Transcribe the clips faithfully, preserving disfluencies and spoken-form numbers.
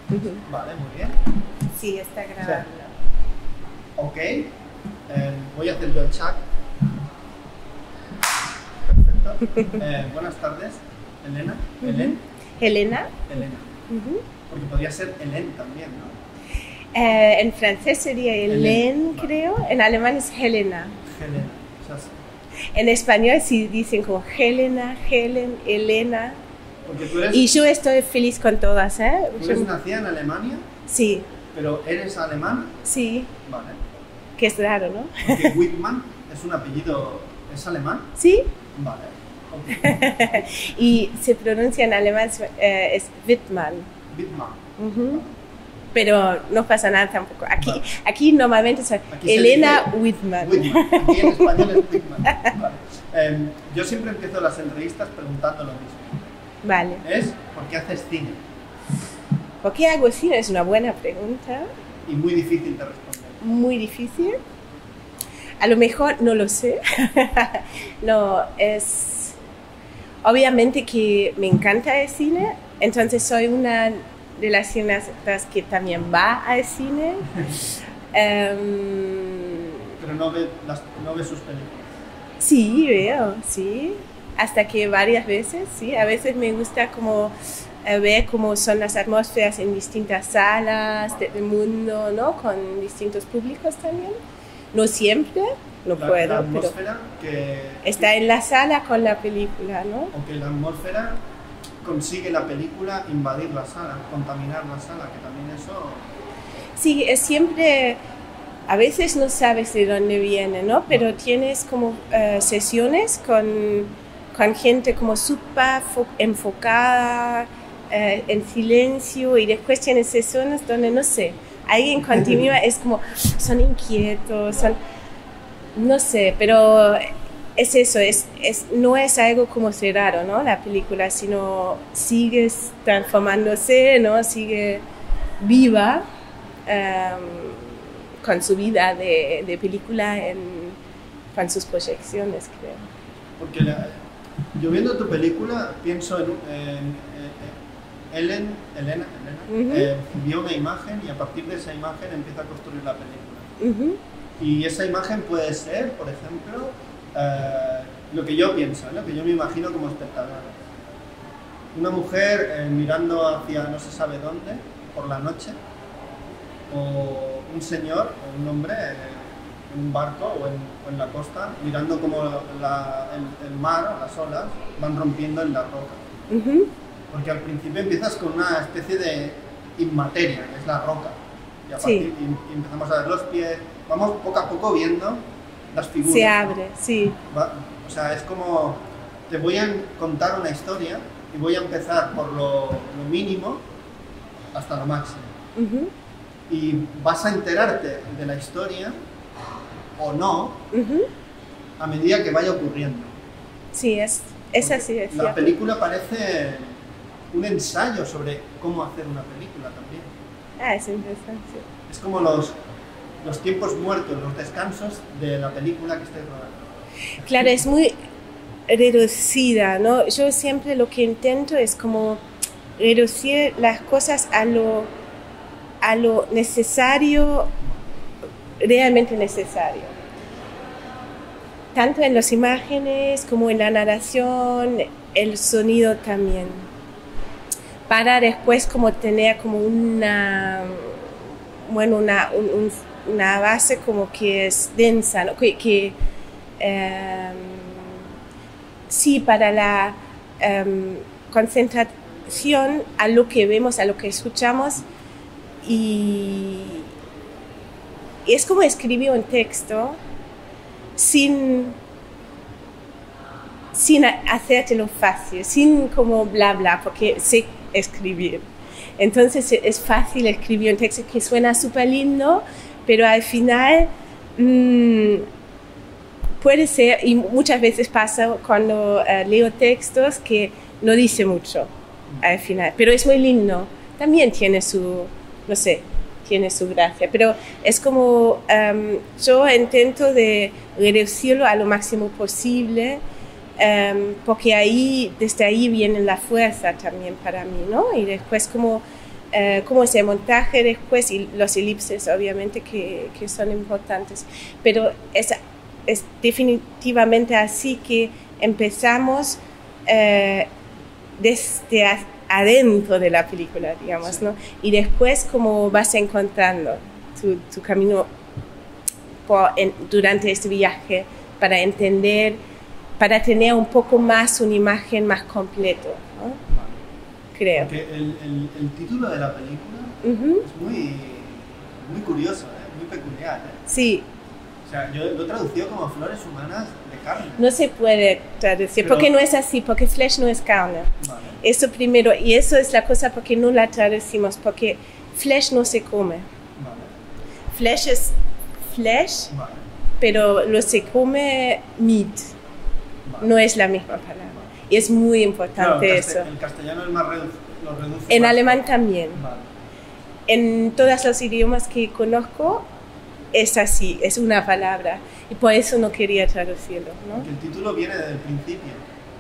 Uh-huh. Vale, muy bien. Sí, está grabando. Sí. Ok, eh, voy a hacer yo el chat. Perfecto. Eh, buenas tardes, Elena. Uh-huh. Helen. Helena. Elena. Uh-huh. Porque podría ser Helen también, ¿no? Eh, en francés sería Hélène, Vale. creo. En alemán es Helena. Helena. O sea, sí. En español sí dicen como Helena, Helen, Elena. Porque tú eres, Y yo estoy feliz con todas, ¿eh? tú eres nacida en Alemania, Sí, pero eres alemán. sí, Vale. que es raro, ¿no? Porque Whitman es un apellido, ¿es alemán? Sí, Vale. Okay. y se pronuncia en alemán, eh, es Wittmann. Whitman. Uh-huh. Pero no pasa nada tampoco. Aquí, Vale. aquí normalmente es Aquí Elena se dice Whitman. Whitman. Aquí en español es Whitman. Vale. Eh, yo siempre empiezo las entrevistas preguntando lo mismo. Vale. Es, ¿por qué haces cine? ¿Por qué hago cine? Es una buena pregunta. Y muy difícil de responder. Muy difícil. A lo mejor no lo sé. No, es... Obviamente que me encanta el cine, entonces soy una de las cineastas que también va al cine. um, Pero no ves no ve sus películas. Sí, veo, sí. Hasta que varias veces, sí. A veces me gusta como eh, ver cómo son las atmósferas en distintas salas del mundo, ¿no? Con distintos públicos también. No siempre, no La, puedo, la atmósfera pero que... está en la sala con la película, ¿no? O que la atmósfera consigue la película invadir la sala, contaminar la sala, que también eso... Sí, es siempre... A veces no sabes de dónde viene, ¿no? Pero tienes como uh, sesiones con, con gente como súper enfocada, uh, en silencio, y después tienes sesiones donde, no sé, alguien continúa, es como, son inquietos, son... No sé, pero es eso, es, es, no es algo como cerrado, ¿no? La película, sino sigue transformándose, ¿no? Sigue viva. Um, con su vida de, de película, en, con sus proyecciones, creo. Porque la, yo viendo tu película pienso en, en, en Ellen, Elena, Elena uh-huh. eh, vio una imagen y a partir de esa imagen empieza a construir la película. Uh-huh. Y esa imagen puede ser, por ejemplo, eh, lo que yo pienso, lo que yo me imagino como espectador. Una mujer eh, mirando hacia no se sabe dónde, por la noche, o un señor o un hombre en un barco o en, o en la costa mirando como la, el, el mar o las olas van rompiendo en la roca. Uh-huh. Porque al principio empiezas con una especie de inmateria, que es la roca. Y, a partir, Sí. y, y empezamos a ver los pies, vamos poco a poco viendo las figuras. Se abre, sí. Va, o sea, es como, te voy a contar una historia y voy a empezar por lo, lo mínimo hasta lo máximo. Uh-huh. Y vas a enterarte de la historia o no uh-huh. a medida que vaya ocurriendo. Sí, es, es así. Es la cierto. película parece un ensayo sobre cómo hacer una película también. Ah, es interesante. Es como los, los tiempos muertos, los descansos de la película que estés rodando. Claro, es muy reducida, ¿no? Yo siempre lo que intento es como reducir las cosas a lo a lo necesario, realmente necesario. Tanto en las imágenes como en la narración, el sonido también. Para después como tener como una, bueno, una, un, una base como que es densa, ¿no? Que, que um, sí, para la um, concentración a lo que vemos, a lo que escuchamos. Y es como escribir un texto sin, sin hacértelo fácil, sin como bla bla, porque sé escribir. Entonces es fácil escribir un texto que suena súper lindo, pero al final mmm, puede ser, y muchas veces pasa cuando uh, leo textos que no dice mucho al final, pero es muy lindo, también tiene su... no sé, tiene su gracia, pero es como, um, yo intento de reducirlo a lo máximo posible, um, porque ahí, desde ahí viene la fuerza también para mí, ¿no? Y después como uh, cómo es el montaje después y los elipses obviamente que, que son importantes. Pero es, es definitivamente así que empezamos uh, desde adentro de la película, digamos, ¿no? Y después cómo vas encontrando tu, tu camino por, en, durante este viaje para entender, para tener un poco más una imagen más completa, ¿no? Vale. Creo. Porque el, el, el título de la película uh-huh. es muy, muy curioso, ¿eh? Muy peculiar, ¿eh? Sí. O sea, yo lo he traducido como Flores Humanas de Carne. No se puede traducir, pero, porque no es así, porque flesh no es carne. Vale. Eso primero, y eso es la cosa porque no la traducimos, porque flesh no se come. Vale. Flesh es flesh, vale. pero lo se come meat. Vale. No es la misma palabra. Vale. Y es muy importante claro, eso. El castellano es más redu lo reduce. En más. alemán también. Vale. En todos los idiomas que conozco es así, es una palabra. Y por eso no quería traducirlo, ¿no? Porque el título viene desde el principio.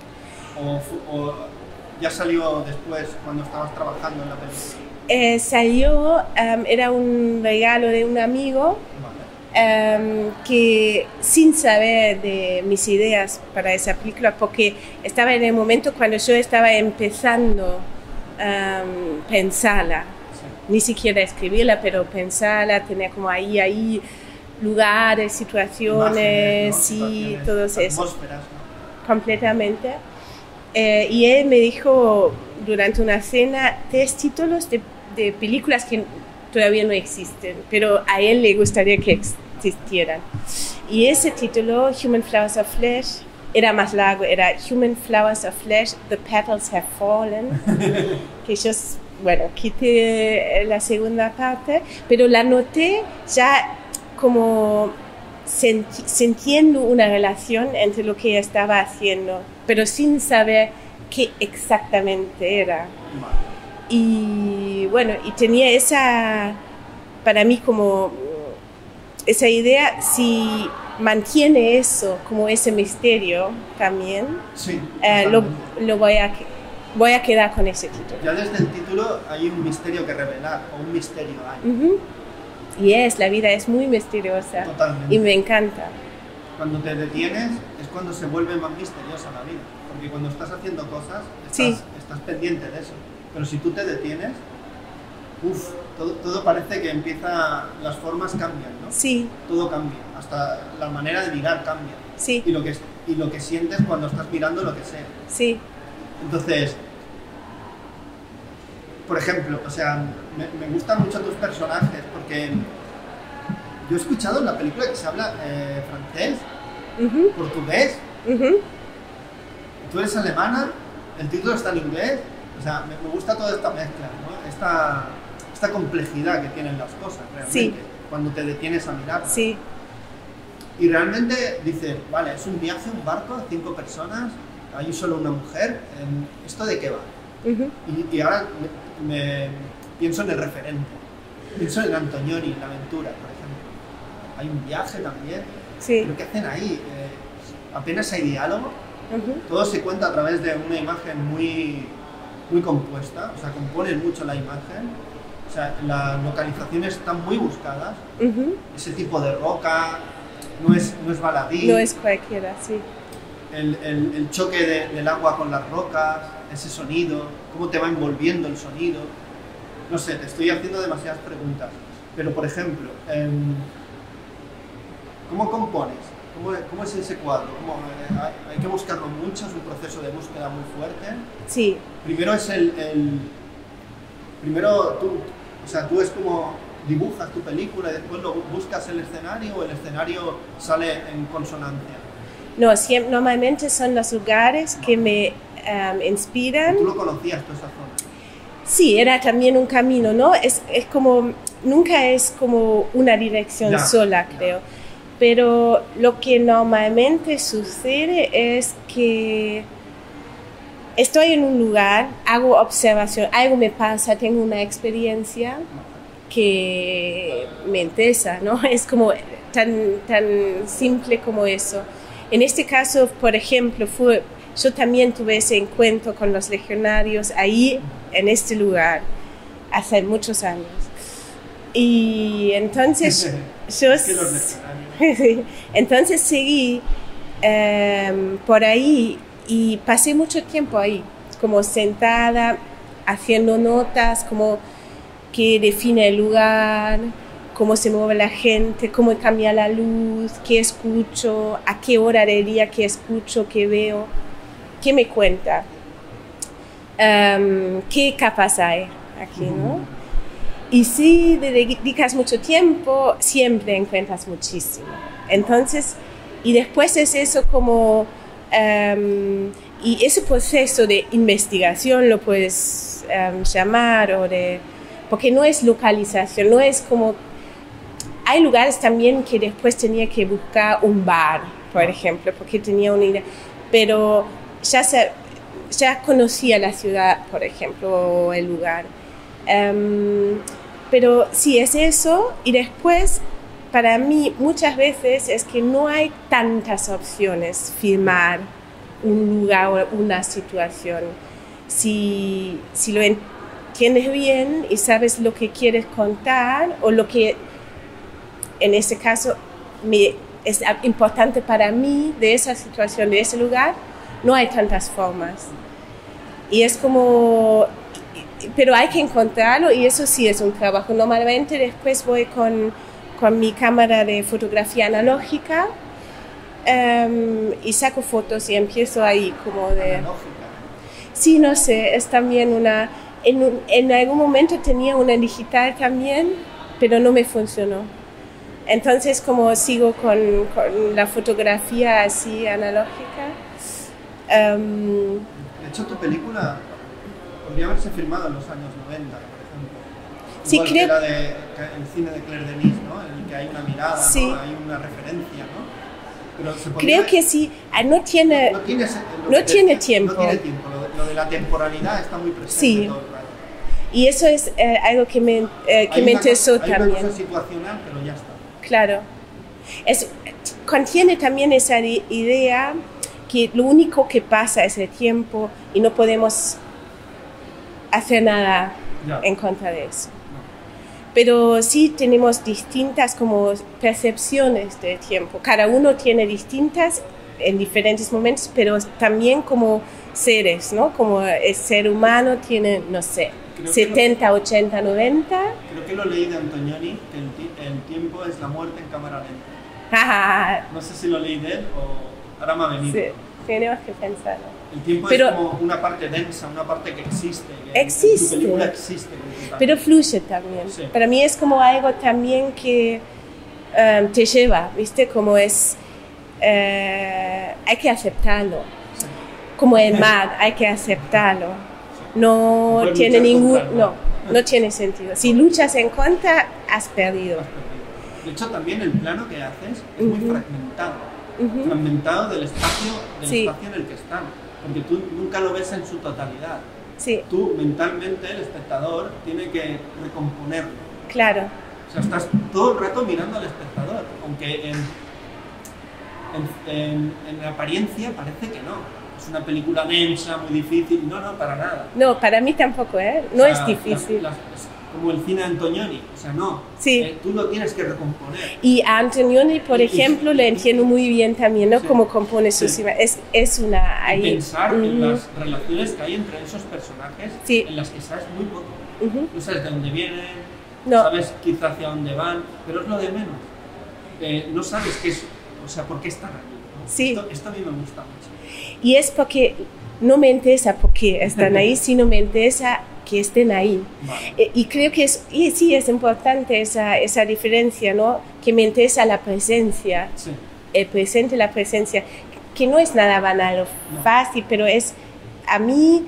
O, o ya salió después, cuando estabas trabajando en la película. Eh, salió, um, era un regalo de un amigo. Vale. Um, que sin saber de mis ideas para esa película, porque estaba en el momento cuando yo estaba empezando a um, pensarla, sí. Ni siquiera escribirla, pero pensarla, tener como ahí, ahí lugares, situaciones, ¿no? Sí, todo eso. ¿No? Completamente. Eh, y él me dijo durante una cena tres títulos de, de películas que todavía no existen, pero a él le gustaría que existieran. Y ese título, Human Flowers of Flesh, era más largo, era Human Flowers of Flesh, The Petals Have Fallen, que yo, bueno, quité la segunda parte, pero la noté ya como senti sintiendo una relación entre lo que ella estaba haciendo, pero sin saber qué exactamente era. Y bueno, y tenía esa, para mí como esa idea, si mantiene eso como ese misterio también, sí, eh, lo, lo voy a, voy a quedar con ese título. Ya desde el título hay un misterio que revelar, o un misterio hay. Uh-huh. Y es, la vida es muy misteriosa. Totalmente. Y me encanta. Cuando te detienes es cuando se vuelve más misteriosa la vida, porque cuando estás haciendo cosas estás, sí. estás pendiente de eso. Pero si tú te detienes, uff, todo, todo parece que empieza, las formas cambian, ¿no? Sí. Todo cambia, hasta la manera de mirar cambia. Sí. Y lo que, y lo que sientes cuando estás mirando lo que sea. Sí. Entonces, por ejemplo, o sea, me, me gustan mucho tus personajes porque yo he escuchado en la película que se habla eh, francés, uh-huh. portugués, uh-huh. Tú eres alemana, el título está en inglés. O sea, me, me gusta toda esta mezcla, ¿no? Esta, esta complejidad que tienen las cosas, realmente, sí. Cuando te detienes a mirar. Sí. Y realmente dices, vale, es un viaje, un barco, cinco personas, hay solo una mujer, ¿esto de qué va? Uh-huh. y, y ahora me, me pienso en el referente, pienso en Antonioni, en la aventura, por ejemplo. Hay un viaje también, sí. Pero ¿qué hacen ahí? Eh, apenas hay diálogo, uh-huh. Todo se cuenta a través de una imagen muy... muy compuesta, o sea, componen mucho la imagen, o sea, las localizaciones están muy buscadas, uh-huh. Ese tipo de roca no es, no es baladí. No es cualquiera, sí. El, el, el choque de, del agua con las rocas, ese sonido, cómo te va envolviendo el sonido. No sé, te estoy haciendo demasiadas preguntas, pero por ejemplo, eh, ¿cómo compones? ¿Cómo, ¿Cómo es ese cuadro? ¿Cómo, eh, hay, hay que buscarlo mucho, es un proceso de búsqueda muy fuerte. Sí. Primero es el, el... Primero tú, o sea, tú es como dibujas tu película y después lo buscas el escenario o el escenario sale en consonancia. No, siempre, normalmente son los lugares que me um, inspiran. ¿Tú lo conocías, toda esa zona? Sí, era también un camino, ¿no? Es, es como, nunca es como una dirección ya, sola, creo. Ya. Pero lo que normalmente sucede es que estoy en un lugar, hago observación, algo me pasa, tengo una experiencia que me interesa, ¿no? Es como tan, tan simple como eso. En este caso, por ejemplo, fue, yo también tuve ese encuentro con los legionarios ahí, en este lugar. hace muchos años. Y entonces yo Es que los leccionarios. entonces seguí eh, por ahí y pasé mucho tiempo ahí, como sentada, haciendo notas, como qué define el lugar, cómo se mueve la gente, cómo cambia la luz, qué escucho, a qué hora del día, qué escucho, qué veo, qué me cuenta, um, qué capas hay aquí, ¿no? Y si dedicas mucho tiempo, siempre encuentras muchísimo. Entonces, y después es eso como, um, y ese proceso de investigación lo puedes um, llamar, o de, porque no es localización, no es como, hay lugares también que después tenía que buscar un bar, por ejemplo, porque tenía una idea, pero ya, se, ya conocía la ciudad, por ejemplo, o el lugar. Um, pero sí es eso, y después para mí muchas veces es que no hay tantas opciones filmar un lugar o una situación. Si, si lo entiendes bien y sabes lo que quieres contar, o lo que en ese caso me, es importante para mí de esa situación, de ese lugar, no hay tantas formas. Y es como, pero hay que encontrarlo, y eso sí es un trabajo. Normalmente después voy con, con mi cámara de fotografía analógica um, y saco fotos y empiezo ahí como de... Analógica. Sí, no sé, es también una... En, un, en algún momento tenía una digital también, pero no me funcionó. Entonces como sigo con, con la fotografía así analógica. Um, de hecho, tu película podría haberse filmado en los años noventa, por ejemplo. Sí, Igual creo... que la de el cine de Claire Denis, ¿no? En el que hay una mirada, sí. ¿no? Hay una referencia, ¿no? Pero se podría... Creo que sí, no tiene, no, no tiene, no tiene tiempo. No tiene tiempo, lo de, lo de la temporalidad está muy presente, sí. Todo el rato. Y eso es eh, algo que me, eh, que me interesó hay también. Hay una cosa situacional, pero ya está. Claro. Es, contiene también esa idea que lo único que pasa es el tiempo y no podemos hacer nada ya. En contra de eso. No. Pero sí tenemos distintas como percepciones del tiempo. Cada uno tiene distintas en diferentes momentos, pero también como seres, ¿no? Como el ser humano tiene, no sé, creo setenta, lo, ochenta, noventa. Creo que lo leí de Antonioni, que el, el tiempo es la muerte en cámara lenta. No sé si lo leí de él o ahora me ha venido. Sí, tenemos que pensarlo. El tiempo pero, es como una parte densa, una parte que existe. Que existe. En tu película existe. Pero fluye también. Sí. Para mí es como algo también que um, te lleva, ¿viste? Como es, uh, hay que aceptarlo. Sí. Como el mar, hay que aceptarlo. No no tiene ningún, contra, no, no tiene sentido. Si luchas en contra, has perdido. Has perdido. De hecho, también el plano que haces es uh-huh. muy fragmentado. Uh-huh. Fragmentado del espacio, del sí. espacio en el que están. Porque tú nunca lo ves en su totalidad. Sí. Tú, mentalmente, el espectador, tiene que recomponerlo. Claro. O sea, estás todo el rato mirando al espectador, aunque en, en, en, en la apariencia parece que no. Es una película densa, muy difícil. No, no, para nada. No, para mí tampoco, ¿eh? No o sea, es difícil. Las, las, como el cine de Antonioni, o sea, no. Sí. Eh, tú lo tienes que recomponer. Y a Antonioni, por y, ejemplo, y, le entiendo muy bien también, ¿no? Sí. Cómo compone sus sí. imágenes. Es, es una... Ahí, y pensar uh-huh. en las relaciones que hay entre esos personajes, sí. en las que sabes muy poco. Uh-huh. No sabes de dónde vienen, no. sabes quizá hacia dónde van, pero es lo de menos. Eh, no sabes qué es, o sea, por qué están aquí. ¿no? Sí. Esto, esto a mí me gusta mucho. Y es porque no me interesa por qué están ahí, sino me interesa que estén ahí. Vale. Eh, y creo que es, y sí es importante esa, esa diferencia, ¿no? Que me interesa la presencia, sí. el presente, la presencia, que no es nada banal o no. fácil, pero es, a mí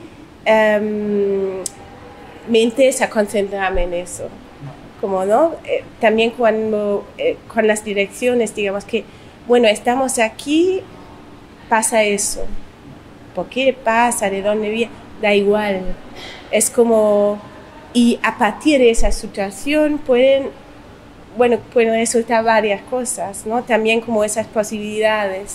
um, me interesa concentrarme en eso. No. Como, ¿no? Eh, también cuando, eh, con las direcciones, digamos que, bueno, estamos aquí, pasa eso. ¿Por qué pasa? ¿De dónde viene? Da igual. Es como, y a partir de esa situación pueden, bueno, pueden resultar varias cosas, ¿no? También como esas posibilidades.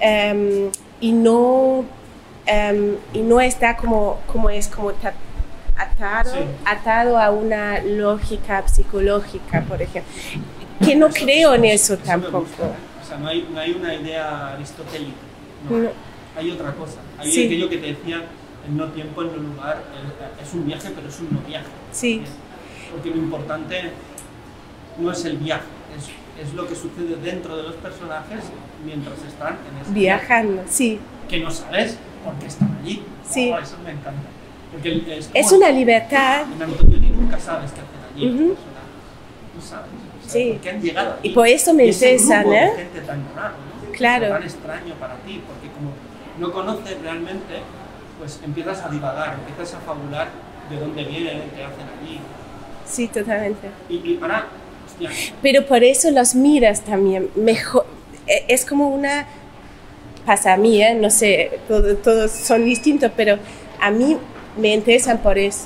Um, y no, um, y no está como, como es, como ta, atado, Sí. atado a una lógica psicológica, por ejemplo. Que no creo en eso Eso me tampoco. gusta. O sea, no hay, no hay una idea aristotélica. No. No. Hay otra cosa. Hay Sí. aquello que te decía, el no tiempo, el no lugar. el- es un viaje, pero es un no viaje. Sí. Porque lo importante no es el viaje, es, es lo que sucede dentro de los personajes mientras están en ese Viajando, sí. viaje, que no sabes por qué están allí. Sí. Oh, eso me encanta. Porque es, Es como- una libertad. En Antonioni nunca sabes qué hacen allí. Ujú. los personajes. No sabes. O sea, Sí. ¿por qué han llegado allí? Y por eso me Y ese interesan, grupo ¿eh? de gente tan raro, ¿no? Claro. Tan extraño para ti, porque como no conoces realmente, pues empiezas a divagar, empiezas a fabular de dónde vienen, qué hacen allí. Sí, totalmente. Y, y para, hostia, Pero por eso los miras también. Mejor, e- es como una, pasa a mí, ¿eh? No sé, todo- todos son distintos, pero a mí me interesan por eso.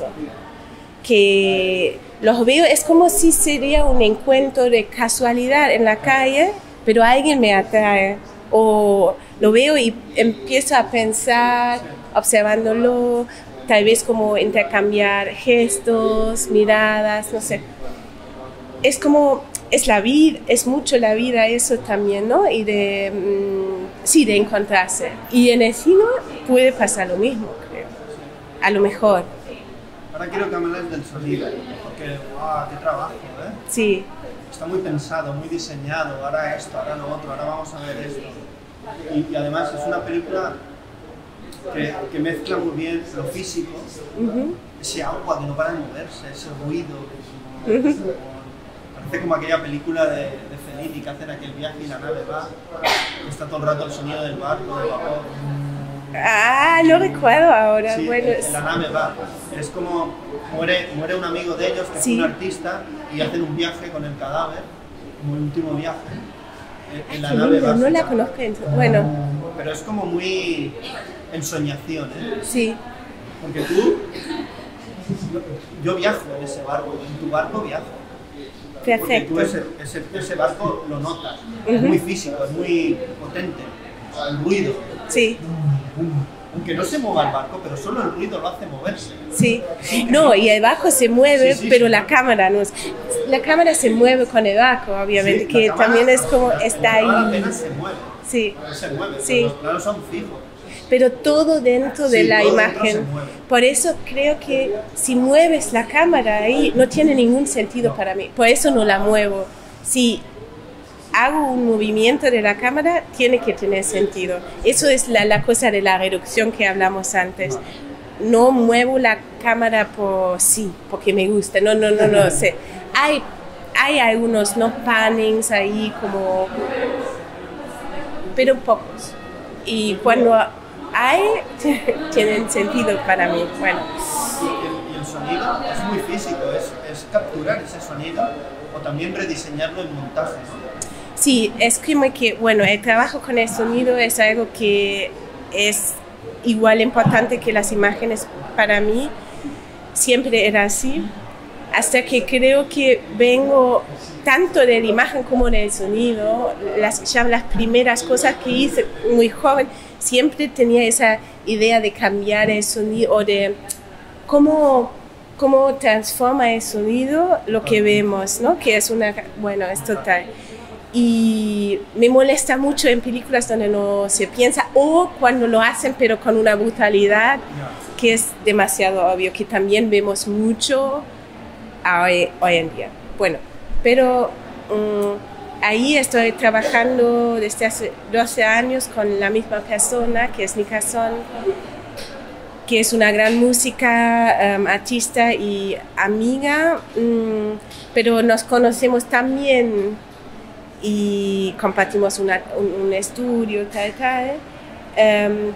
Que los veo, es como si sería un encuentro de casualidad en la calle, pero alguien me atrae. O lo veo y empiezo a pensar, observándolo, tal vez como intercambiar gestos, miradas, no sé. Es como, es la vida, es mucho la vida eso también, ¿no? Y de, mm, sí, de encontrarse. Y en el cine puede pasar lo mismo, creo. A lo mejor, ahora quiero que me hables del sonido, porque, wow, qué trabajo, ¿eh? sí, Está muy pensado, muy diseñado, ahora esto, ahora lo otro, ahora vamos a ver esto. Y, y además es una película que, que mezcla muy bien lo físico, ujú, ese agua que no para de moverse, ese ruido. Que es como- parece como aquella película de, de Fellini que hacen aquel viaje y la nave va, que está todo el rato el sonido del barco, del vapor. ah, no recuerdo ahora, Sí, bueno, en, en la nave va. Es como muere, muere un amigo de ellos que Sí. es un artista y hacen un viaje con el cadáver, como el último viaje. En, en la qué nave lindo, va. no la conozco, entonces, bueno, Pero es como muy ensoñación, ¿eh? sí, Porque tú, yo, yo viajo en ese barco, en tu barco viajo. Porque perfecto, tú ese, ese, ese barco lo notas, es Ujú. muy físico, es muy potente, el ruido. sí, Aunque no se mueva el barco, pero solo el ruido lo hace moverse. sí. No, y el barco se mueve, Sí, sí, pero sí. la cámara no es. La cámara se mueve con el barco, obviamente, Sí, que la cámara- también es como, la- está la cámara ahí, apenas se mueve, sí. no se mueve, Sí. los planos son fijos. Pero todo dentro de Sí, la todo dentro imagen. se mueve. Por eso creo que si mueves la cámara ahí no tiene ningún sentido para mí. Por eso no la muevo. Si hago un movimiento de la cámara, tiene que tener sentido. Eso es la, la cosa de la reducción que hablamos antes. No muevo la cámara por sí, porque me gusta. No, no, no, no sé. Hay, hay algunos no pannings ahí como, pero pocos. Y cuando hay, tienen sentido para mí. Bueno, Y el, y el sonido es muy físico, es, es capturar ese sonido o también rediseñarlo en montaje, ¿no? sí, es como que, bueno, el trabajo con el sonido es algo que es igual importante que las imágenes para mí. Siempre era así, hasta que creo que vengo tanto de la imagen como del sonido. Las, ya las primeras cosas que hice muy joven, siempre tenía esa idea de cambiar el sonido o de cómo, cómo transforma el sonido lo que vemos, ¿no? Que es una, bueno, es total. Y me molesta mucho en películas donde no se piensa o cuando lo hacen pero con una brutalidad que es demasiado obvio, que también vemos mucho hoy, hoy en día. Bueno, pero um, ahí estoy trabajando desde hace doce años con la misma persona, que es Nika Son, que es una gran música, um, artista y amiga, um, pero nos conocemos también y compartimos una, un, un estudio, tal, tal. Um,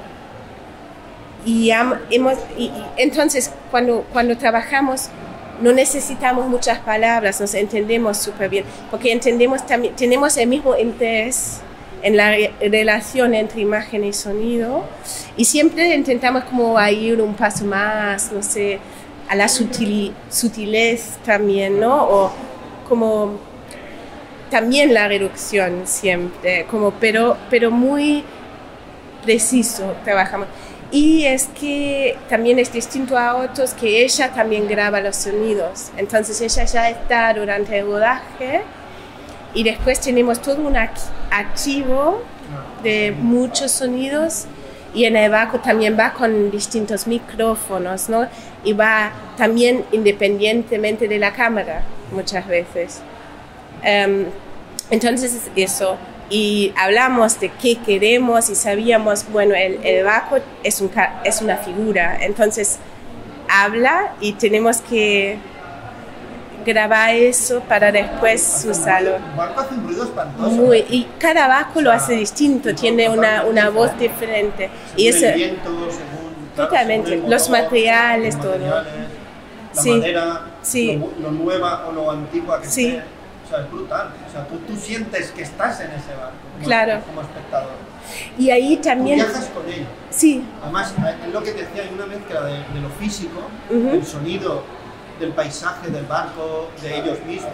y, am, hemos, y, y entonces, cuando, cuando trabajamos, no necesitamos muchas palabras, nos entendemos súper bien, porque entendemos también, tenemos el mismo interés en la re relación entre imagen y sonido, y siempre intentamos como ir un paso más, no sé, a la sutil, sutilez también, ¿no? O como también la reducción siempre, como, pero, pero muy preciso trabajamos. Y es que también es distinto a otros que ella también graba los sonidos. Entonces ella ya está durante el rodaje y después tenemos todo un archivo de muchos sonidos y en el barco también va con distintos micrófonos, ¿no? Y va también independientemente de la cámara muchas veces. Um, entonces eso. Y hablamos de qué queremos y sabíamos, bueno, el, el barco es, un, es una figura, entonces habla y tenemos que grabar eso para después usarlo. El barco hace un ruido espantoso. Muy, y cada barco lo hace distinto, tiene una, una voz diferente. Según y eso, el viento, según, totalmente, según el los motor, materiales, los todo. materiales, la Sí, madera, sí. Lo, lo nueva o lo antigua que Sí. esté. O sea, es brutal. O sea, tú, tú sientes que estás en ese barco como, Claro. como espectador. Y ahí también... Tú viajas con ello. Sí. Además, es lo que te decía, hay una mezcla de, de lo físico, Uh-huh. del sonido, del paisaje del barco, de ellos mismos,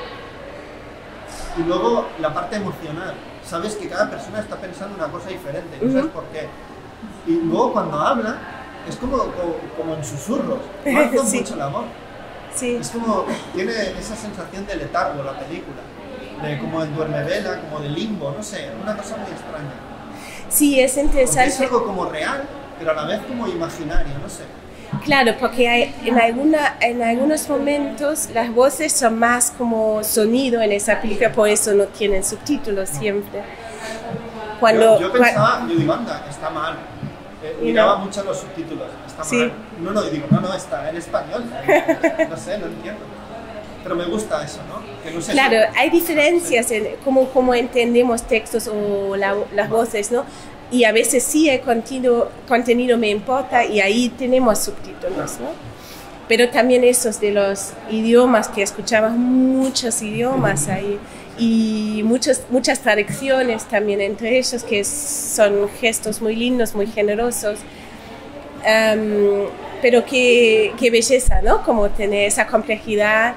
y luego la parte emocional. Sabes que cada persona está pensando una cosa diferente, no sabes Uh-huh. por qué. Y luego cuando habla, es como, como, como en susurros, marca Sí. mucho la voz. Sí. Es como, tiene esa sensación de letargo la película, de como en duermevela, como de limbo, no sé, una cosa muy extraña. Sí, es Porque interesante. es algo como real, pero a la vez como imaginario, no sé. Claro, porque hay, en, alguna, en algunos momentos las voces son más como sonido en esa película, por eso no tienen subtítulos siempre. Cuando, yo, yo pensaba, yo digo, anda, está mal. Eh, miraba no. mucho los subtítulos, está Sí. mal. No, no, y digo, no, no, está en español. No sé, no entiendo. Pero me gusta eso, ¿no? Que no sé Claro, si- hay diferencias en cómo, cómo entendemos textos o la, las voces, ¿no? Y a veces sí el contenido, contenido me importa y ahí tenemos subtítulos, ¿no? Pero también esos de los idiomas, que escuchamos muchos idiomas ahí y muchos, muchas traducciones también entre ellos, que son gestos muy lindos, muy generosos. Um, pero qué, qué belleza, ¿no? Como tener esa complejidad.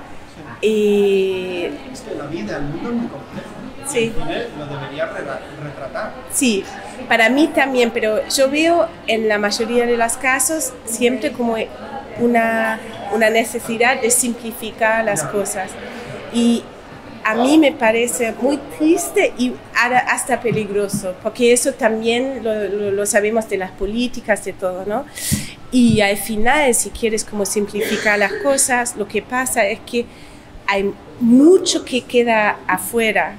Y Es que la vida, el mundo es muy complejo. Sí. Y el cine lo debería re- retratar. sí, para mí también, pero yo veo en la mayoría de los casos siempre como una, una necesidad de simplificar las cosas. Y a mí me parece muy triste y hasta peligroso, porque eso también lo, lo, lo sabemos de las políticas, de todo, ¿no? Y al final, si quieres como simplificar las cosas, lo que pasa es que hay mucho que queda afuera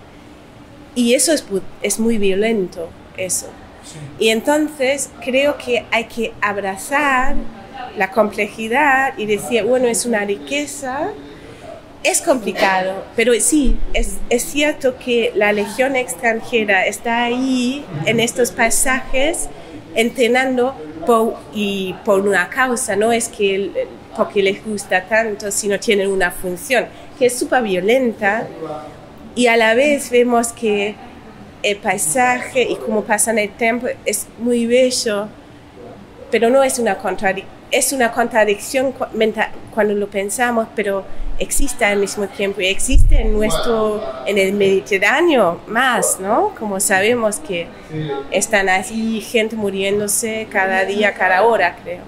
y eso es, es muy violento, eso. Sí. Y entonces creo que hay que abrazar la complejidad y decir, bueno, es una riqueza. Es complicado, pero sí, es, es cierto que la legión extranjera está ahí en estos pasajes entrenando por, y por una causa, no es que porque les gusta tanto, sino tienen una función que es súper violenta y a la vez vemos que el paisaje y cómo pasan el tiempo es muy bello, pero no es una contradicción, es una contradicción cuando lo pensamos, pero existe al mismo tiempo y existe en nuestro, en el Mediterráneo más, ¿no? Como sabemos que están así gente muriéndose cada día, cada hora, creo.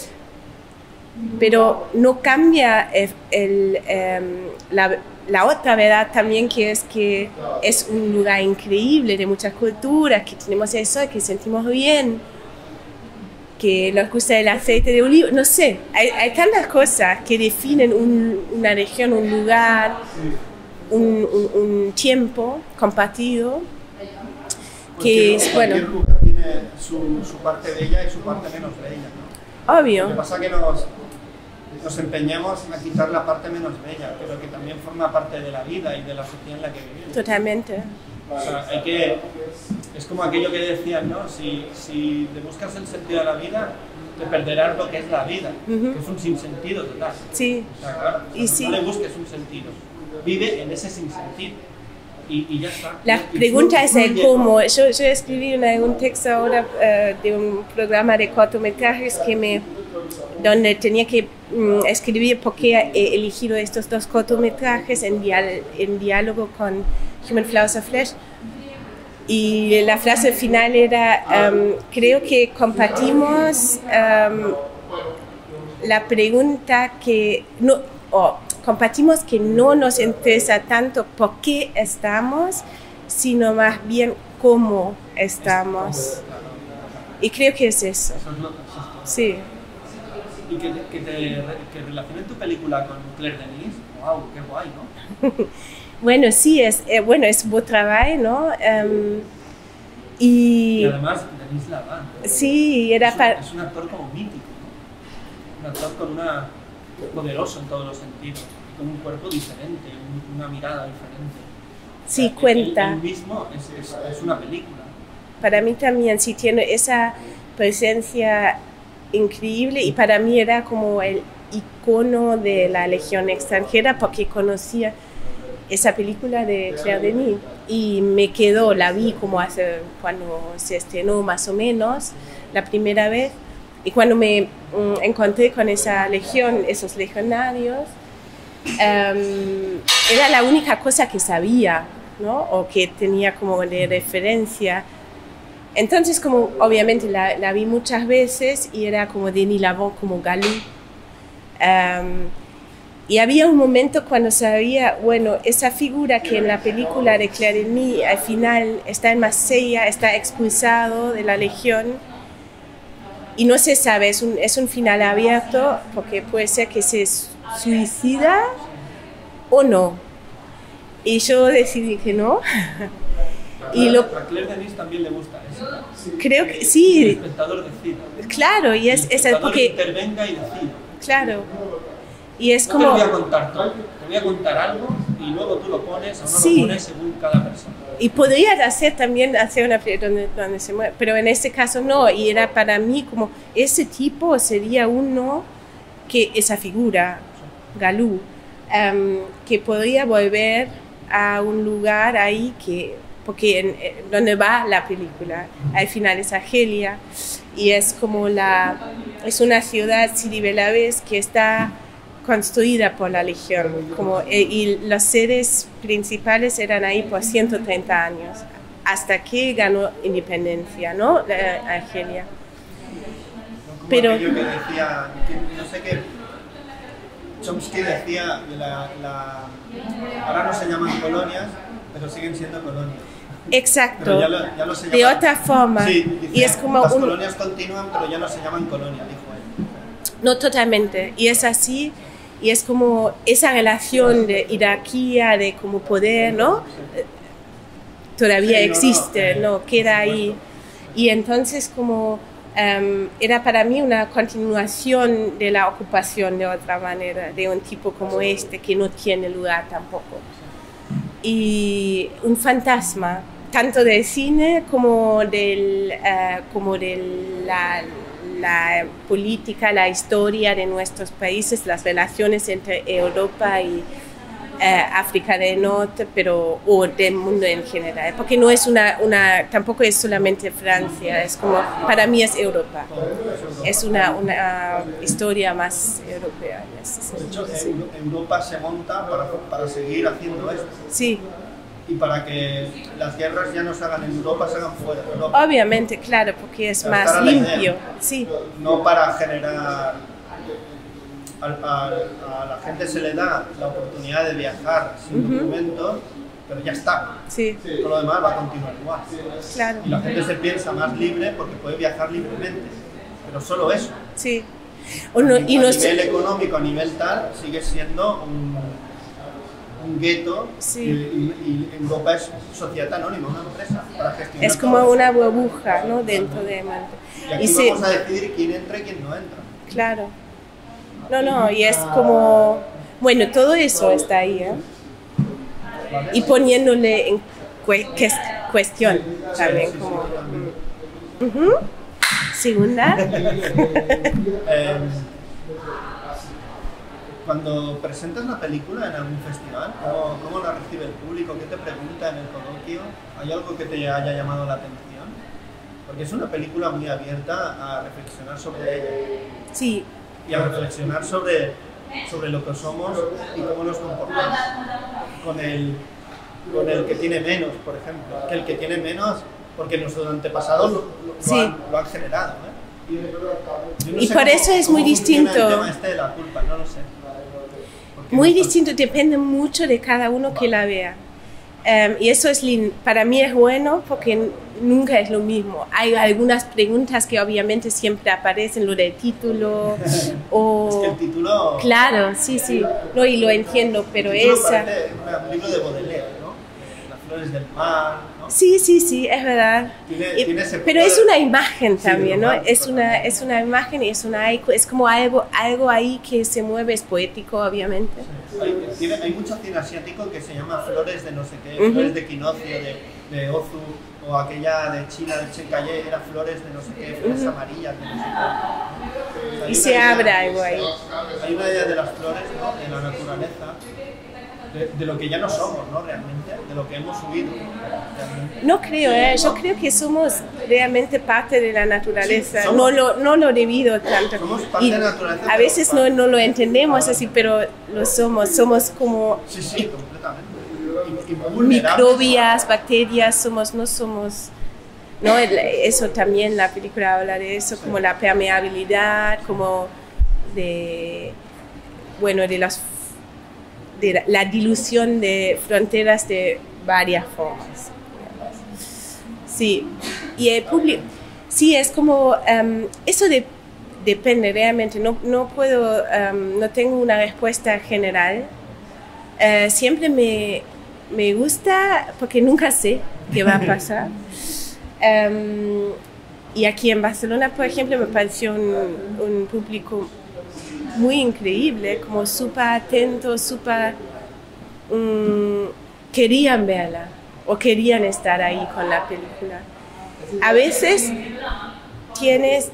Pero no cambia el, el, um, la, la otra verdad también, que es que es un lugar increíble de muchas culturas, que tenemos el sol, que sentimos bien, que nos gusta el aceite de oliva, no sé, hay, hay tantas cosas que definen un, una región, un lugar, un, un, un tiempo compartido, que es, bueno... Cualquier lugar tiene su, su parte bella y su parte menos bella, ¿no? Obvio. Lo que pasa es que nos, nos empeñamos a quitar la parte menos bella, pero que también forma parte de la vida y de la sociedad en la que vivimos. Totalmente. O sea, hay que... Es como aquello que decían, ¿no? Si, si te buscas el sentido de la vida, te perderás lo que es la vida, uh-huh. que es un sinsentido total. Sí. O sea, claro, o sea, y no, sí. no le busques un sentido, vive en ese sinsentido y, y ya está. La y, pregunta y es el cómo. Yo, yo escribí una, un texto ahora uh, de un programa de cortometrajes que me, donde tenía que um, escribir por qué he elegido estos dos cortometrajes en, dial, en diálogo con Human Flowers of Flesh. y la frase final era, um, creo que compartimos um, la pregunta que no, oh, compartimos que no nos interesa tanto por qué estamos, sino más bien cómo estamos. Y creo que es eso. Sí. Y que, te, que, te, que relacione tu película con Claire Denis, wow, qué guay, ¿no? Bueno, sí, es, eh, bueno, es buen trabajo, ¿no? Um, y, y además, Denis Lavant. Sí, era es un, para... es un actor como mítico, ¿no? Un actor con una... poderoso en todos los sentidos, y con un cuerpo diferente, un, una mirada diferente. Sí, o sea, cuenta. Él, él mismo es, es, es una película. Para mí también, sí, tiene esa presencia increíble y para mí era como el icono de la Legión extranjera porque conocía esa película de Claire Denis y me quedó, la vi como hace, cuando se estrenó más o menos, la primera vez, y cuando me mm, encontré con esa legión, esos legionarios, um, era la única cosa que sabía, ¿no? O que tenía como de referencia. Entonces, como obviamente la, la vi muchas veces y era como Denis Lavant, como Galú. Um, y había un momento cuando sabía, bueno, esa figura que en la película de Claire Denis al final está en Marsella, está expulsado de la legión y no se sabe, es un, es un final abierto porque puede ser que se suicida o no. Y yo decidí que no. Y lo, a Claire Denis también le gusta eso. Creo que sí. El espectador decida. Claro, y es, el es porque intervenga y decida. Claro. Y es no como... te lo voy a contar todo, te voy a contar algo y luego tú lo pones o no sí. lo pones según cada persona. Y podría hacer también hacer una película donde, donde se mueve, pero en este caso no. Y era para mí como ese tipo sería uno que esa figura, Galú, um, que podría volver a un lugar ahí que porque en, en donde va la película al final es Argelia y es como la es una ciudad Sidi Bel Abbes que está construida por la Legión como, e, y los sedes principales eran ahí por ciento treinta años hasta que ganó independencia, ¿no? La, Argelia. Como pero aquello que decía, que no sé qué, Chomsky decía la, la, ahora no se llaman colonias pero siguen siendo colonias. Exacto, ya lo, ya lo se llaman, de otra forma. Sí, dice, y es como las un, colonias continúan, pero ya no se llaman colonias, dijo él. No, totalmente. Y es así, y es como esa relación de jerarquía, de como poder, ¿no? Todavía sí, existe, no, no, ¿no? Queda ahí. Y entonces como um, era para mí una continuación de la ocupación de otra manera, de un tipo como este que no tiene lugar tampoco. Y un fantasma, tanto del cine como de uh, como de la, la política, la historia de nuestros países, las relaciones entre Europa y uh, África del Norte, pero o del mundo en general, porque no es una, una, tampoco es solamente Francia, es como, para mí es Europa, es una, una historia más europea. De hecho, sí. Europa se monta para, para seguir haciendo esto. Sí. Y para que las guerras ya no se hagan en Europa, se hagan fuera de Europa. Obviamente, claro, porque es más limpio. Sí. No para generar... A, a, a la gente se le da la oportunidad de viajar sin uh-huh. documentos, pero ya está. Sí. Todo lo demás va a continuar igual. Claro. Y la gente se piensa más libre porque puede viajar libremente, pero solo eso. Sí. O no, a, y a no nivel económico, a nivel tal, sigue siendo un, un gueto. Sí. Y, y, y Europa es sociedad anónima, una empresa para gestionar. Es como todo una eso. burbuja, ¿no? Dentro de Malta. Y aquí y vamos se... a decidir quién entra y quién no entra. Claro. No, no, y es como... Bueno, todo eso está ahí, ¿eh? Y poniéndole en cuestión también, como... Uh-huh. Segunda. eh, cuando presentas la película en algún festival, ¿cómo, ¿cómo la recibe el público? ¿Qué te pregunta en el coloquio? ¿Hay algo que te haya llamado la atención? Porque es una película muy abierta a reflexionar sobre ella. Sí. Y a reflexionar sobre, sobre lo que somos y cómo nos comportamos con el, con el que tiene menos, por ejemplo, que el que tiene menos, porque nuestros antepasados lo, lo, Sí. lo, han, lo han generado. ¿eh? Yo no Y sé por cómo- eso es cómo muy funciona distinto. El tema este de la culpa, no lo sé. Porque Muy no- distinto, depende mucho de cada uno que la vea. Um, y eso es lin- para mí es bueno porque n- nunca es lo mismo. Hay algunas preguntas que obviamente siempre aparecen, lo del título o... Es que el título... Claro, sí, sí, no, y lo entiendo, pero el título esa... parece un libro de Baudelaire, ¿no? Las flores del mar, ¿no? Sí, sí, sí, es verdad. Tiene- Y- tiene ese pero punto es de- una imagen Sí, también, ¿no? romántico Es una, también. es una imagen y es una es como algo, algo ahí que se mueve, es poético, obviamente. Hay, tiene- hay mucho cine asiático que se llama flores de no sé qué, Ujú. flores de quinocio, de, de ozu, o aquella de China, de Chencaye, era flores de no sé qué, flores amarillas de no sé qué. O sea, hay Y una se idea- abre algo ahí. Hay una idea de las flores, ¿no? De la naturaleza, de, de lo que ya no somos, ¿no? Realmente, de lo que hemos huido, realmente. No creo, ¿eh? Yo creo que somos realmente parte de la naturaleza, Sí, somos- no lo, no lo debido tanto. Somos parte Y de la naturaleza, a pero veces no, parte- no lo entendemos así, pero lo somos, somos como Sí, sí, completamente. Y, y muy vulnerables. microbias, bacterias, somos, no somos, ¿no? El- Eso también, la película habla de eso, como la permeabilidad, como de, bueno, de las, de la, la dilución de fronteras de varias formas. Sí, y el público, sí, es como, um, eso de, depende realmente, no, no puedo, um, no tengo una respuesta general. Uh, siempre me, me gusta porque nunca sé qué va a pasar. Um, y aquí en Barcelona, por ejemplo, me pareció un, un público muy increíble, como súper atento, súper... um, querían verla o querían estar ahí con la película. A veces tienes...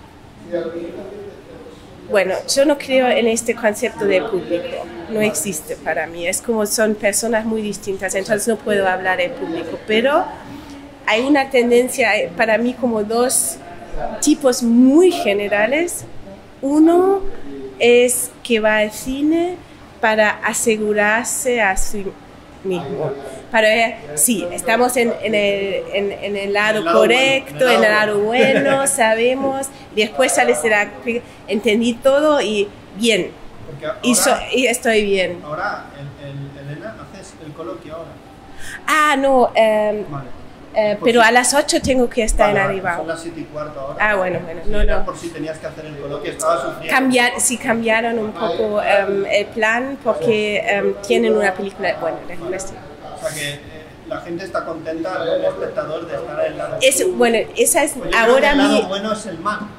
Bueno, yo no creo en este concepto de público, no existe para mí, es como son personas muy distintas, entonces no puedo hablar del público, pero hay una tendencia, para mí como dos tipos muy generales. Uno es que va al cine para asegurarse a sí mismo. Para ver, sí, estamos en, en, el, en, en el lado En el lado correcto, bueno, en el lado bueno, sabemos, después sales de la... Entendí todo y bien, Porque ahora, y, so- y estoy bien. ahora el, el- Elena, haces el coloquio ahora. Ah, no, em, Vale. eh, Por pero si- a las ocho tengo que estar Vale, en vale, Arribao. son las siete y cuarto ahora. Ah, bueno, bueno, Sí, no, era no. por si tenías que hacer el coloquio, estaba sufriendo. Cambiar, sí cambiaron un poco em, el plan porque em, tienen una película, bueno, después sí. O sea que eh, la gente está contenta, el espectador, de estar en el lado Es, bueno, esa es Pues yo creo que ahora el lado mi... bueno es el mal.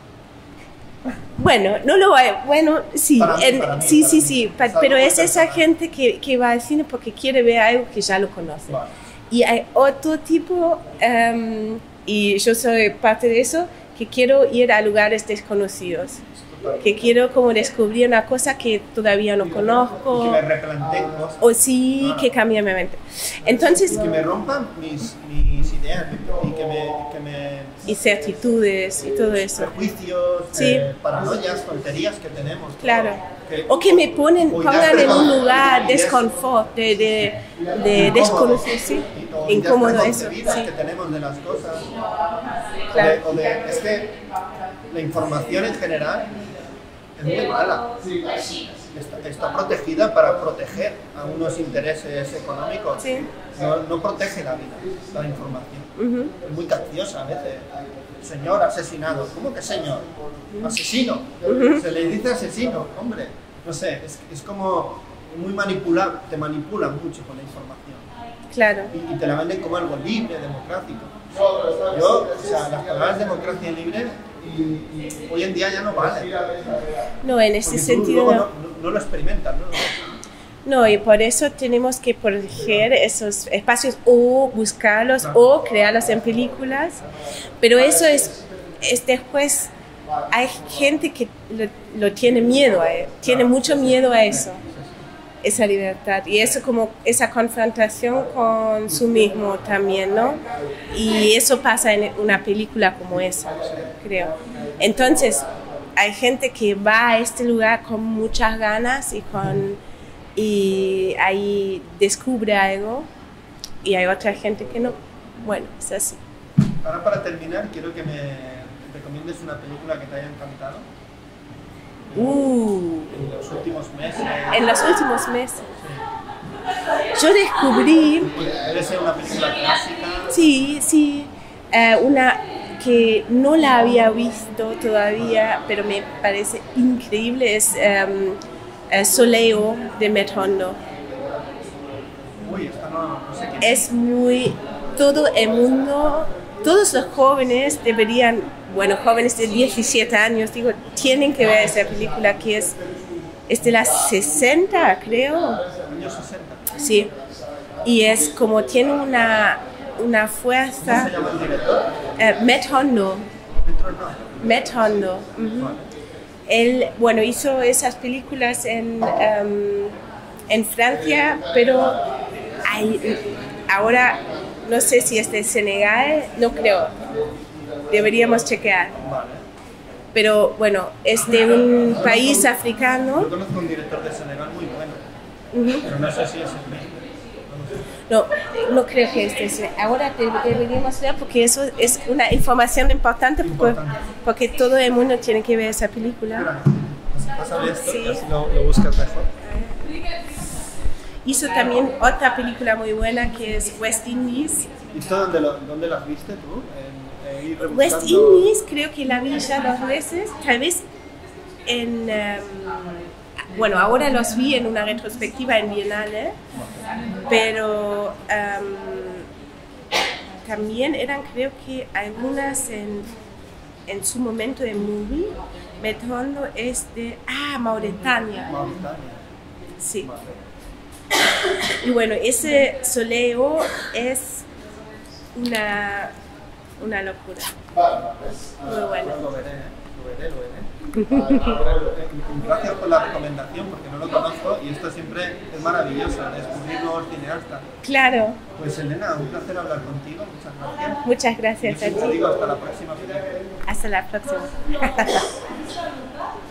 Bueno, no lo hay, bueno, sí, Para mí, en- para mí, sí, para sí, mí. sí, pa- Es algo pero muy es esa personal. gente que, que va al cine porque quiere ver algo que ya lo conoce. Vale. Y hay otro tipo, em, y yo soy parte de eso, que quiero ir a lugares desconocidos, que quiero como descubrir una cosa que todavía no Y conozco, que me replanteen cosas. o sí, Ah. que cambie mi mente. Entonces, Y que me rompan mis, mis ideas y que me, que me incertitudes y todo eso. prejuicios, Sí. eh, paranoias, tonterías que tenemos. Claro. Que- O que me ponen, o ideas pongan en un preconcebidas, lugar ideas desconfort, de, de, de incómodas, desconocer, sí, o ideas incómodo eso, preconcebidas sí, que tenemos de las cosas. claro. De- o de- es que la información en general es muy mala. Está, está protegida para proteger a unos intereses económicos. Sí. No, no protege la vida, la información. Ujú. Es muy capciosa a veces. Señor asesinado. ¿Cómo que señor? Asesino. Se le dice asesino, hombre. No sé, es, es como muy manipulable, te manipulan mucho con la información. Claro. Y, y te la venden como algo libre, democrático. Yo, o sea, las palabras democracia y libre y, y hoy en día ya no valen. No, en ese Porque tú sentido luego no. no, no- no lo experimentas, ¿no? No, y por eso tenemos que proteger esos espacios o buscarlos Claro. o crearlos en películas. Pero eso es, es después, hay gente que lo, lo tiene miedo a él, tiene mucho miedo a eso, esa libertad. Y eso como esa confrontación con su mismo también, ¿no? Y eso pasa en una película como esa, creo. Entonces, hay gente que va a este lugar con muchas ganas y con... y ahí descubre algo y hay otra gente que no. Bueno, es así. Ahora para terminar, quiero que me recomiendes una película que te haya encantado. Uh, En los últimos meses. en los últimos meses. Yo descubrí, Debe ser una película clásica. sí, sí, eh, una que no la había visto todavía, pero me parece increíble, es um, eh, Soleo de Metondo. Uy, esta no, no sé quién es. Es muy, todo el mundo, todos los jóvenes deberían, bueno, jóvenes de diecisiete años, digo, tienen que ver esa película que es, es de las sesenta, creo. Años sesenta. Sí, y es como tiene una, una ¿Cómo fuerza. se llama el director? Eh, Metondo, Dentro no. Metondo. Ujú. Vale. Él, bueno, hizo esas películas en, em, en Francia, pero hay, ahora no sé si es de Senegal, no creo. Deberíamos chequear. Vale. Pero bueno, es de un país Yo africano. conozco un director de Senegal muy bueno, Ujú. pero no sé si es el mismo. No, no creo que esté. ese. Ahora te- deberíamos ver porque eso es una información importante porque, Importante. porque todo el mundo tiene que ver esa película. Espera, pásame esto, Sí. y así lo, lo buscas mejor. Hizo también otra película muy buena que es West Indies. ¿Y esto dónde lo, dónde lo has visto tú? En, en ir rebuscando- West Indies creo que la vi ya dos veces, tal vez en... em, bueno, ahora los vi en una retrospectiva en Biennale, pero em, también eran creo que algunas en, en su momento de movie. Metondo es de... Ah, Mauritania. Mauritania. Sí. Vale. Y bueno, ese Soleo es una, una locura. Muy bueno. Lo veré, lo veré, lo veré. Gracias por la recomendación porque no lo conozco y esto siempre es maravilloso, descubrir nuevos cineastas. Claro, Pues Elena, un placer hablar contigo, muchas gracias. muchas Yo gracias a siempre ti. digo hasta la próxima. Hasta la próxima.